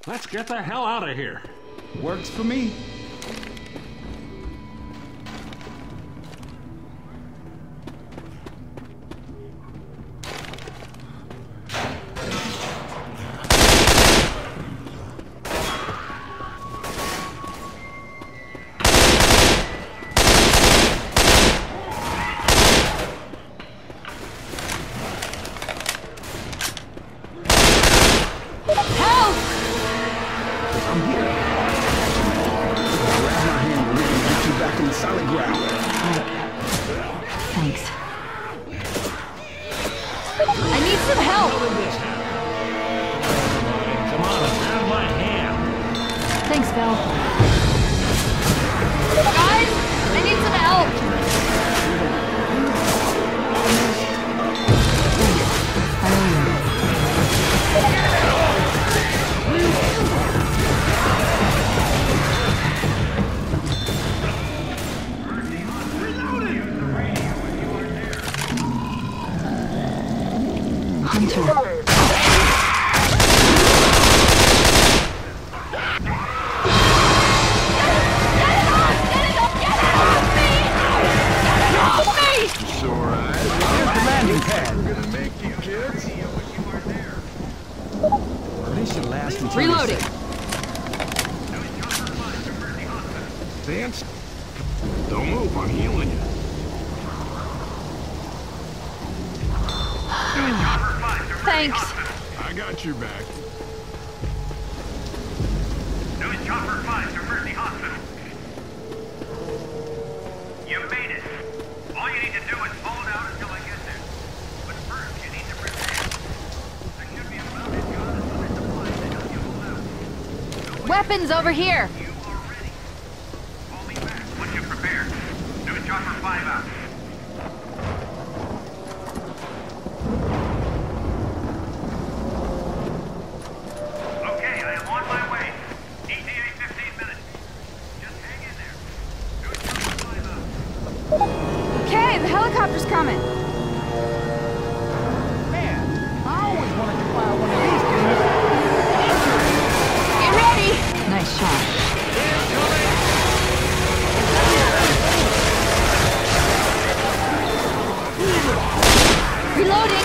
Let's get the hell out of here. Works for me. Reloading. Vance, don't move. I'm healing you. Thanks. I got your back. News Chopper 5 to Mercy Hospital. You made it. All you need to do is hold out until I get there. But first, you need to prepare. There should be a mounted gun and other supplies to help you hold out. Weapons over here. You are ready. Call me back once you're prepared. News Chopper 5 out. Okay, I am on my way. ETA 15 minutes. Just hang in there. News Chopper 5 out. Okay, the helicopter's coming. Man, I always wanted to fly one of these things. Get ready. Nice shot. Reloading.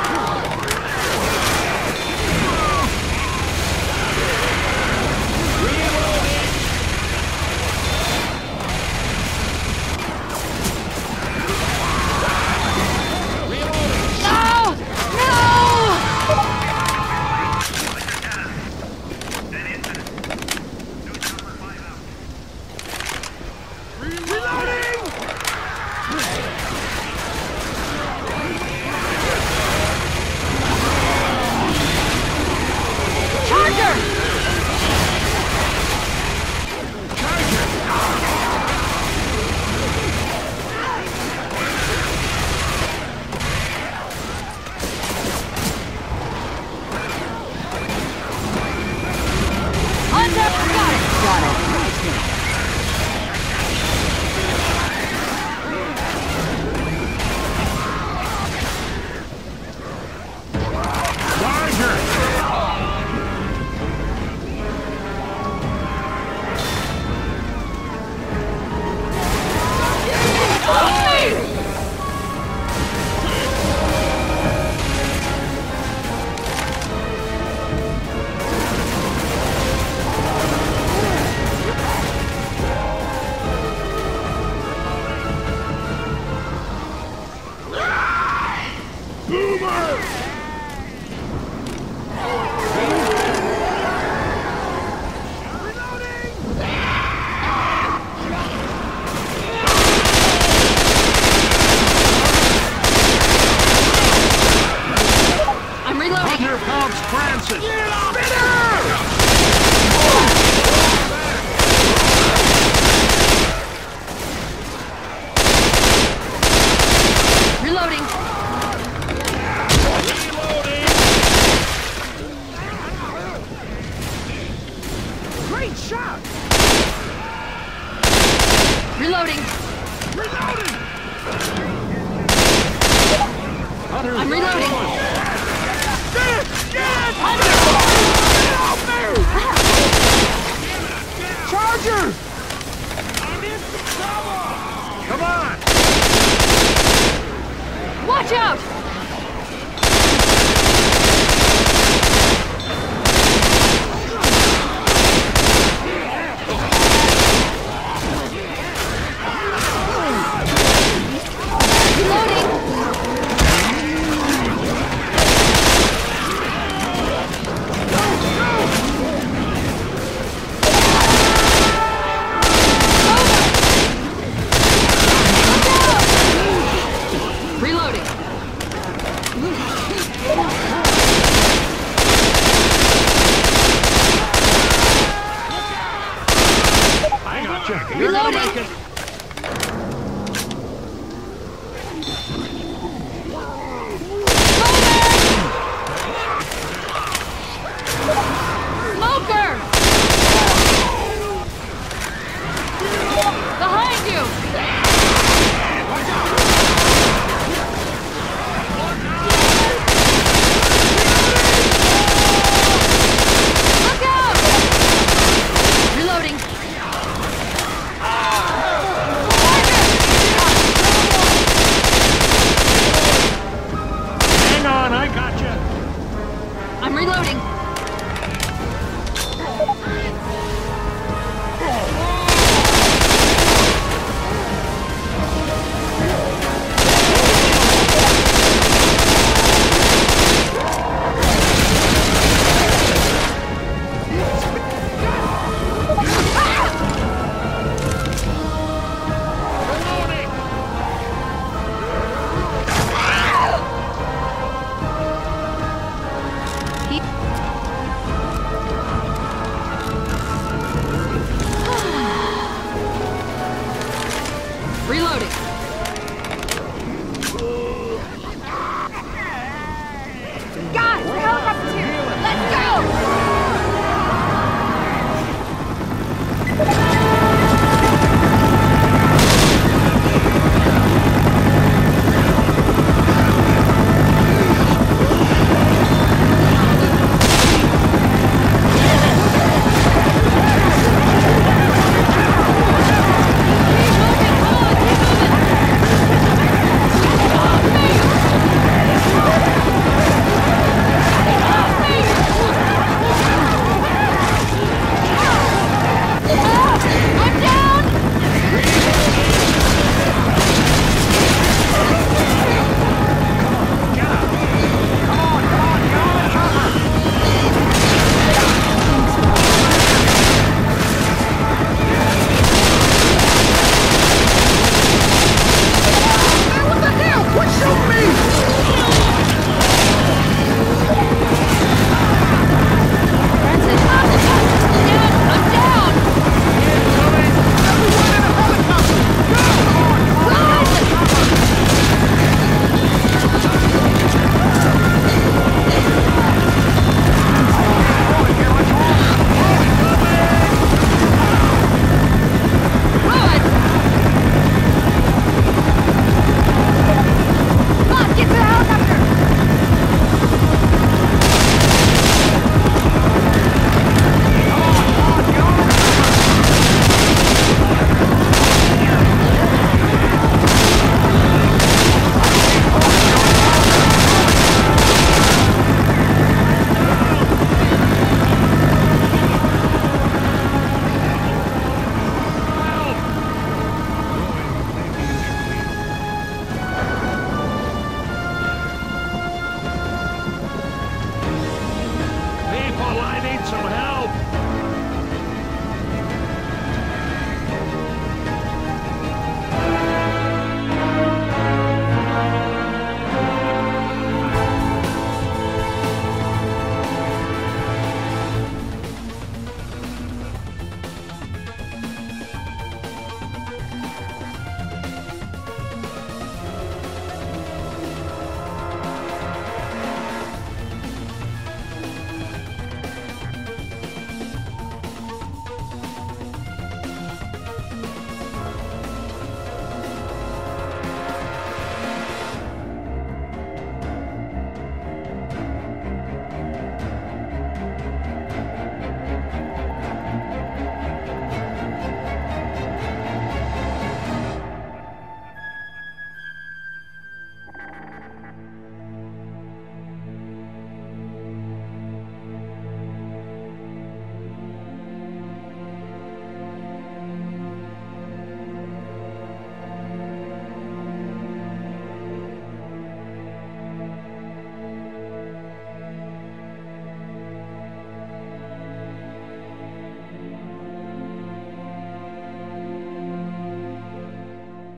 Reloading! Reloading! I'm reloading! Get! Get! Help me! got you. You're gonna Reloading. make it.